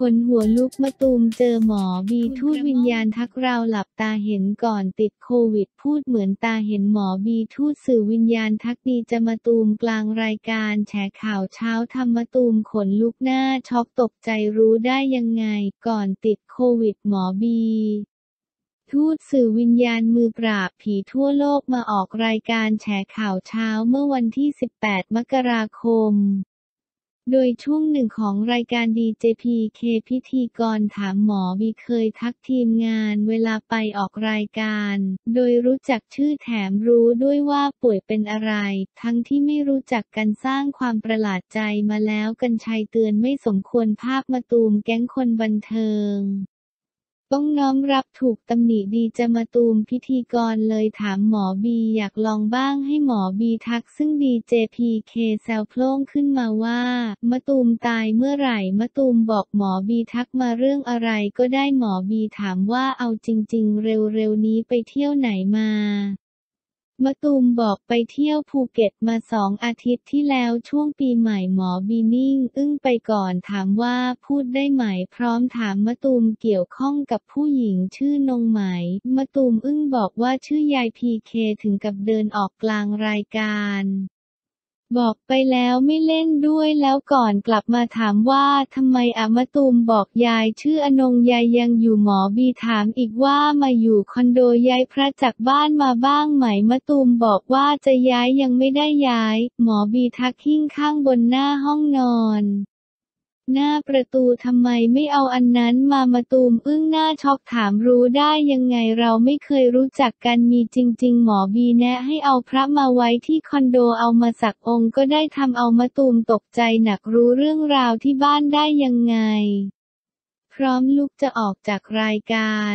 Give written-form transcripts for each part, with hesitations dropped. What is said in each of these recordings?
นหัวลุกมะตูมเจอหมอบีทูตวิญญาณทักเราหลับตาเห็นก่อนติดโควิดพูดเหมือนตาเห็นหมอบีทูตสื่อวิญญาณทักดีจะมะตูมกลางรายการแฉข่าวเช้าทำมะตูมขนลุกหน้าช็อกตกใจรู้ได้ยังไงก่อนติดโควิดหมอบีทูตสื่อวิญญาณมือปราบผีทั่วโลกมาออกรายการแฉข่าวเช้าเมื่อวันที่ 18 มกราคมโดยช่วงหนึ่งของรายการ DJPK พิธีกรถามหมอบีเคยทักทีมงานเวลาไปออกรายการโดยรู้จักชื่อแถมรู้ด้วยว่าป่วยเป็นอะไรทั้งที่ไม่รู้จักกันสร้างความประหลาดใจมาแล้วกรรชัยเตือนไม่สมควรภาพมะตูมแก๊งคนบันเทิงต้องน้อมรับถูกตำหนิดีจะมะตูมพิธีกรเลยถามหมอบีอยากลองบ้างให้หมอบีทักซึ่งดีเจพีเคแซวโพล่งขึ้นมาว่ามะตูมตายเมื่อไหร่มะตูมบอกหมอบีทักมาเรื่องอะไรก็ได้หมอบีถามว่าเอาจริงๆเร็วๆนี้ไปเที่ยวไหนมามะตูมบอกไปเที่ยวภูเก็ตมา2 อาทิตย์ที่แล้วช่วงปีใหม่หมอบีนิ่งอึ้งไปก่อนถามว่าพูดได้ไหมพร้อมถามมะตูมเกี่ยวข้องกับผู้หญิงชื่อนงไหมมะตูมอึ้งบอกว่าชื่อยายพีเคถึงกับเดินออกกลางรายการบอกไปแล้วไม่เล่นด้วยแล้วก่อนกลับมาถามว่าทำไมมะตูมบอกยายชื่ออนงยายยังอยู่หมอบีถามอีกว่ามาอยู่คอนโดย้ายพระจากบ้านมาบ้างไหมมะตูมบอกว่าจะย้ายยังไม่ได้ย้ายหมอบีทักหิ้งข้างบนหน้าห้องนอนหน้าประตูทำไมไม่เอาอันนั้นมะตูมอึ้งหน้าช็อกถามรู้ได้ยังไงเราไม่เคยรู้จักกันมีจริงๆหมอบีแนะให้เอาพระมาไว้ที่คอนโดเอามาสักองค์ก็ได้ทำเอามะตูมตกใจหนักรู้เรื่องราวที่บ้านได้ยังไงพร้อมลุกจะออกจากรายการ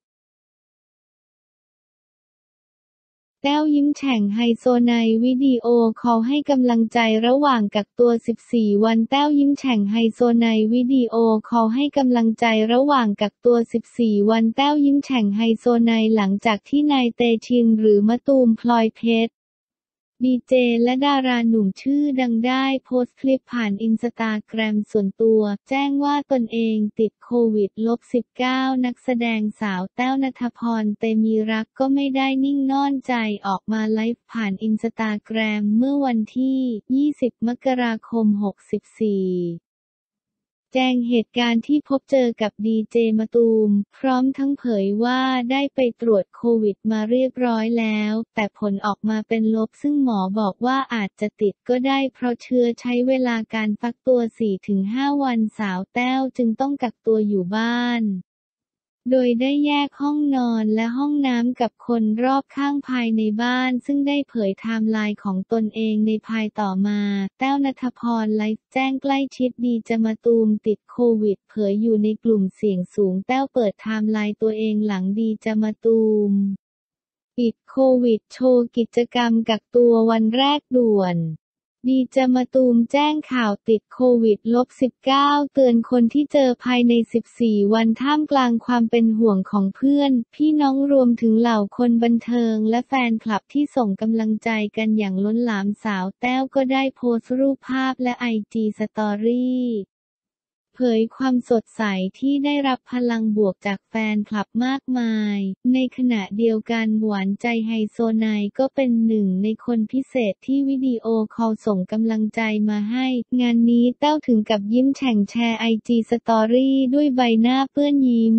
แต้วยิ้มแฉ่งไฮโซในวิดีโอคอลให้กำลังใจระหว่างกักตัว 14 วันแต้วยิ้มแฉ่งไฮโซในวิดีโอคอลให้กำลังใจระหว่างกักตัว 14 วันแต้วยิ้มแฉ่งไฮโซในหลังจากที่นายเตชินหรือมะตูมพลอยเพชรดีเจและดาราหนุ่มชื่อดังได้โพสต์คลิปผ่านอินสตาแกรมส่วนตัวแจ้งว่าตนเองติดโควิด-19 นักแสดงสาวแต้วณัฐพรเตมีรักก็ไม่ได้นิ่งนอนใจออกมาไลฟ์ผ่านอินสตาแกรมเมื่อวันที่ 20 มกราคม 64แจ้งเหตุการณ์ที่พบเจอกับดีเจมะตูมพร้อมทั้งเผยว่าได้ไปตรวจโควิดมาเรียบร้อยแล้วแต่ผลออกมาเป็นลบซึ่งหมอบอกว่าอาจจะติดก็ได้เพราะเชื้อใช้เวลาการฟักตัว 4-5 วันสาวแต้วจึงต้องกักตัวอยู่บ้านโดยได้แยกห้องนอนและห้องน้ำกับคนรอบข้างภายในบ้านซึ่งได้เผยไทม์ไลน์ของตนเองในภายต่อมาแต้วณัฐพรไลฟ์แจ้งใกล้ชิดดีจะมะตูมติดโควิดเผยอยู่ในกลุ่มเสี่ยงสูงแต้วเปิดไทม์ไลน์ตัวเองหลังดีจะมะตูมติดโควิดโชว์กิจกรรมกักตัววันแรกด่วนดีจะมะตูมแจ้งข่าวติดโควิด-19 เตือนคนที่เจอภายใน 14 วันท่ามกลางความเป็นห่วงของเพื่อนพี่น้องรวมถึงเหล่าคนบันเทิงและแฟนคลับที่ส่งกำลังใจกันอย่างล้นหลามสาวแต้วก็ได้โพสต์รูปภาพและIGสตอรี่เผยความสดใสที่ได้รับพลังบวกจากแฟนคลับมากมายในขณะเดียวกันหวานใจไฮโซไนก็เป็นหนึ่งในคนพิเศษที่วิดีโอคอลส่งกำลังใจมาให้งานนี้แต้วถึงกับยิ้มแฉ่งแชร์IGสตอรี่ด้วยใบหน้าเปื้อนยิ้ม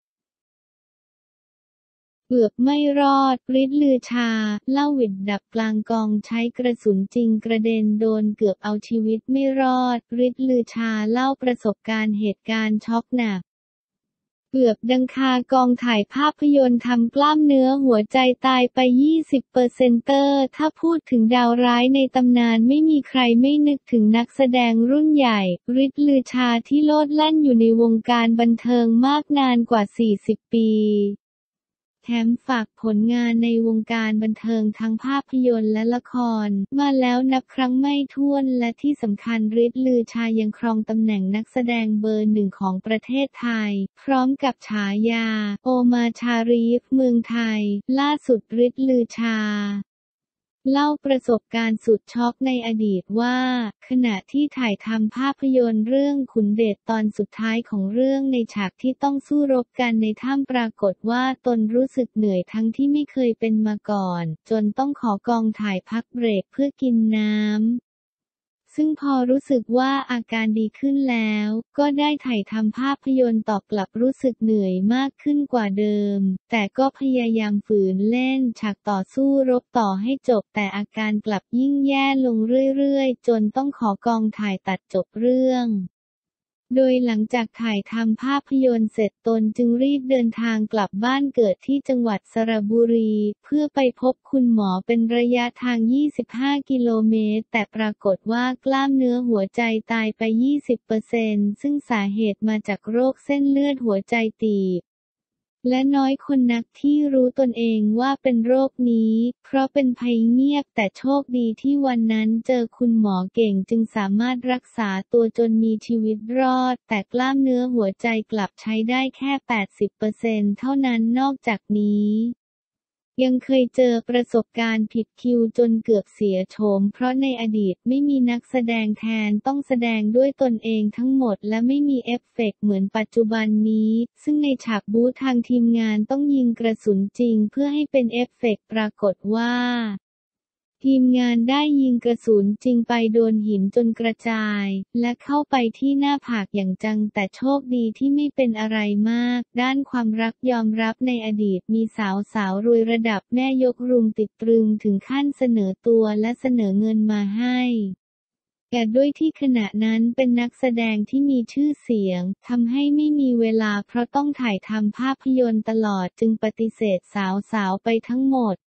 เกือบไม่รอดฤทธิ์ลือชาเล่าหวิดดับกลางกองใช้กระสุนจริงกระเด็นโดนเกือบเอาชีวิตไม่รอดฤทธิ์ลือชาเล่าประสบการณ์เหตุการณ์ช็อกหนักเกือบดังคากองถ่ายภาพยนตร์ทำกล้ามเนื้อหัวใจตายไป20%ถ้าพูดถึงดาวร้ายในตำนานไม่มีใครไม่นึกถึงนักแสดงรุ่นใหญ่ฤทธิ์ลือชาที่โลดแล่นอยู่ในวงการบันเทิงมากนานกว่า40 ปีแถมฝากผลงานในวงการบันเทิงทั้งภาพยนตร์และละครมาแล้วนับครั้งไม่ถ้วนและที่สำคัญฤทธิ์ลือชายังครองตำแหน่งนักแสดงเบอร์ 1ของประเทศไทยพร้อมกับฉายาโอมาชารีฟเมืองไทยล่าสุดฤทธิ์ลือชาเล่าประสบการณ์สุดช็อกในอดีตว่าขณะที่ถ่ายทำภาพยนตร์เรื่องขุนเดชตอนสุดท้ายของเรื่องในฉากที่ต้องสู้รบกันในถ้ำปรากฏว่าตนรู้สึกเหนื่อยทั้งที่ไม่เคยเป็นมาก่อนจนต้องขอกองถ่ายพักเบรกเพื่อกินน้ำซึ่งพอรู้สึกว่าอาการดีขึ้นแล้วก็ได้ถ่ายทำภาพยนตร์ตอบกลับรู้สึกเหนื่อยมากขึ้นกว่าเดิมแต่ก็พยายามฝืนเล่นฉากต่อสู้รบต่อให้จบแต่อาการกลับยิ่งแย่ลงเรื่อยๆจนต้องขอกองถ่ายตัดจบเรื่องโดยหลังจากถ่ายทำภาพยนตร์เสร็จตนจึงรีบเดินทางกลับบ้านเกิดที่จังหวัดสระบุรีเพื่อไปพบคุณหมอเป็นระยะทาง 25 กิโลเมตรแต่ปรากฏว่ากล้ามเนื้อหัวใจตายไป 20% ซึ่งสาเหตุมาจากโรคเส้นเลือดหัวใจตีบและน้อยคนนักที่รู้ตนเองว่าเป็นโรคนี้เพราะเป็นภัยเงียบแต่โชคดีที่วันนั้นเจอคุณหมอเก่งจึงสามารถรักษาตัวจนมีชีวิตรอดแต่กล้ามเนื้อหัวใจกลับใช้ได้แค่ 80% เท่านั้นนอกจากนี้ยังเคยเจอประสบการณ์ผิดคิวจนเกือบเสียโฉมเพราะในอดีตไม่มีนักแสดงแทนต้องแสดงด้วยตนเองทั้งหมดและไม่มีเอฟเฟกต์เหมือนปัจจุบันนี้ซึ่งในฉากบู๊ทางทีมงานต้องยิงกระสุนจริงเพื่อให้เป็นเอฟเฟกต์ปรากฏว่าทีมงานได้ยิงกระสุนจริงไปโดนหินจนกระจายและเข้าไปที่หน้าผากอย่างจังแต่โชคดีที่ไม่เป็นอะไรมากด้านความรักยอมรับในอดีตมีสาวรวยระดับแม่ยกรุมติดตรึงถึงขั้นเสนอตัวและเสนอเงินมาให้แต่ด้วยที่ขณะนั้นเป็นนักแสดงที่มีชื่อเสียงทำให้ไม่มีเวลาเพราะต้องถ่ายทำภาพยนตร์ตลอดจึงปฏิเสธสาวไปทั้งหมด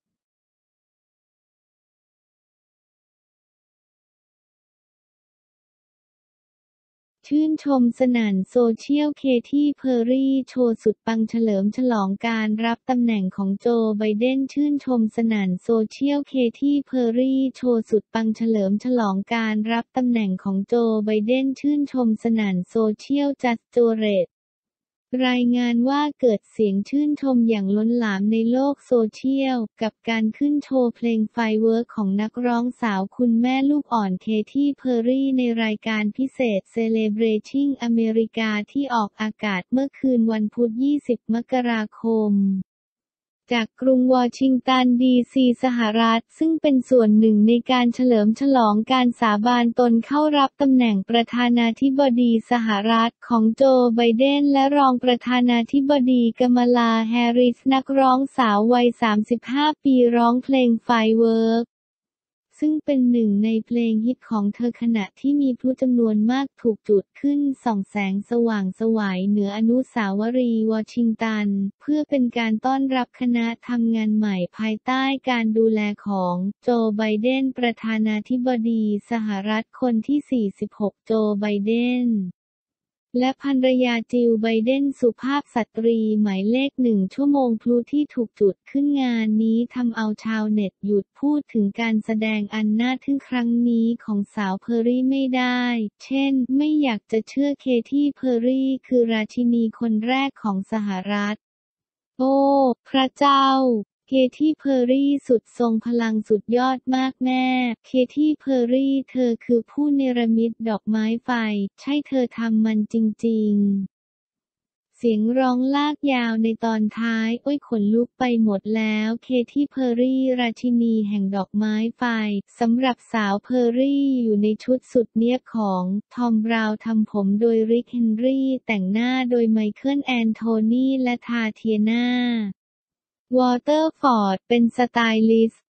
ชื่นชมสนั่นโซเชียลเคที่เพอร์รี่โชว์สุดปังเฉลิมฉลองการรับตำแหน่งของโจไบเดนชื่นชมสนั่นโซเชียลเคที่เพอร์รี่โชว์สุดปังเฉลิมฉลองการรับตำแหน่งของโจไบเดนชื่นชมสนั่นโซเชียลจัสโจเรตรายงานว่าเกิดเสียงชื่นชมอย่างล้นหลามในโลกโซเชียลกับการขึ้นโชว์เพลงไฟเวิร์กของนักร้องสาวคุณแม่ลูกอ่อนเคที่เพอร์รี่ในรายการพิเศษ Celebrating America ที่ออกอากาศเมื่อคืนวันพุธ 20 มกราคมจากกรุงวอชิงตันดีซีสหรัฐซึ่งเป็นส่วนหนึ่งในการเฉลิมฉลองการสาบานตนเข้ารับตำแหน่งประธานาธิบดีสหรัฐของโจไบเดนและรองประธานาธิบดีกามาลาแฮร์ริสนักร้องสาววัย 35 ปีร้องเพลงไฟเวิร์กซึ่งเป็นหนึ่งในเพลงฮิตของเธอขณะที่มีพลุจำนวนมากถูกจุดขึ้นส่องแสงสว่างไสวเหนืออนุสาวรีย์วอชิงตันเพื่อเป็นการต้อนรับคณะทำงานใหม่ภายใต้การดูแลของโจไบเดนประธานาธิบดีสหรัฐคนที่ 46 โจไบเดนและภรรยาจิลไบเดนสุภาพสตรีหมายเลข1ชั่วโมงพลุที่ถูกจุดขึ้นงานนี้ทำเอาชาวเน็ตหยุดพูดถึงการแสดงอันน่าทึ่งครั้งนี้ของสาวเพอร์รี่ไม่ได้เช่นไม่อยากจะเชื่อเคที่เพอร์รี่คือราชินีคนแรกของสหรัฐโอ้พระเจ้าเคที่เพอร์รี่สุดทรงพลังสุดยอดมากแม่เคที่เพอร์รี่เธอคือผู้เนรมิตดอกไม้ไฟใช่เธอทำมันจริงๆเสียงร้องลากยาวในตอนท้ายโอ้ยขนลุกไปหมดแล้วเคที่เพอร์รี่ราชินีแห่งดอกไม้ไฟสำหรับสาวเพอร์รี่อยู่ในชุดสุดเนียบของทอมบราวน์ทำผมโดยริกเฮนรี่แต่งหน้าโดยไมเคิลแอนโทนีและทาเทียนาวอเตอร์ฟอร์ดเป็นสไตลิสต์